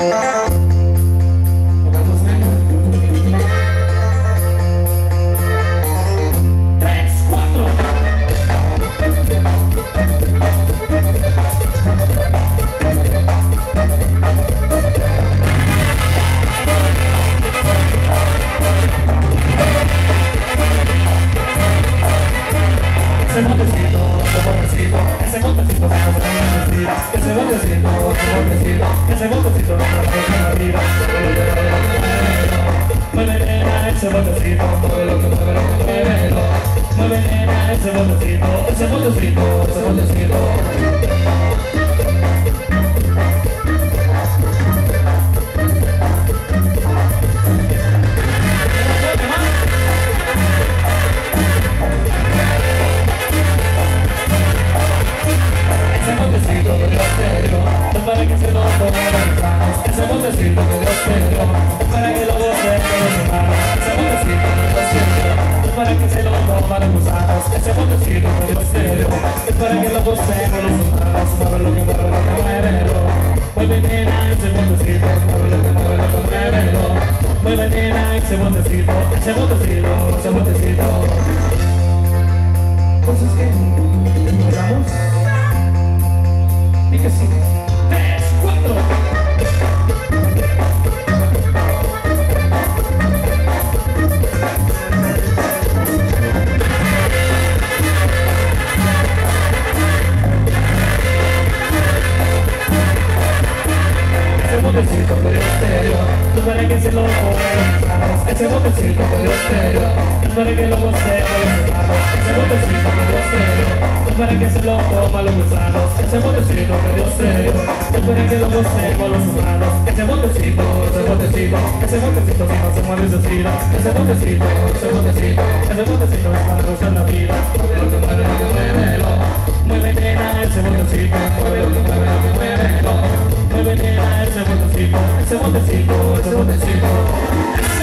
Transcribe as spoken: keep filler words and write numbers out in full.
Ese montecito, ese montecito, ese montecito no me lo mentira. Ese montecito, ese montecito, ese montecito no me lo mentira. Mueve nena, ese montecito, muévelo, muévelo, muévelo. Mueve nena, ese montecito, ese montecito, ese montecito. Para que se lo ponga las manos, ese botecito que Dios te dio, para que lo goce con los humanos, ese botecito que Dios te dio, para que se lo ponga los gusanos, ese botecito que Dios te dio, para que lo goce con los humanos, muévelo que muévelo que muévelo, mueve nena ese botecito, muévelo que muévelo que muévelo, mueve nena ese botecito, ese botecito, ese botecito. Entonces que ¿empezamos? Y que sí. Ese botecito que Dios te dio, tú para que se lo pongas, ese botecito que Dios te dio, tú para que lo goce con los humanos, ese botecito que Dios te dio, tú para que se lo coma los gusanos, ese botecito que Dios te dio, tú para que lo goce con los humanos, ese botecito, ese botecito, ese botecito si no se mueve se tira, ese botecito, ese botecito, ese botecito es para gozar la vida, muévelo que muévelo que muévelo, mueve nena ese botecito, muévelo que muévelo que muévelo. Mueve nena ese botecito, ese botecito, ese botecito.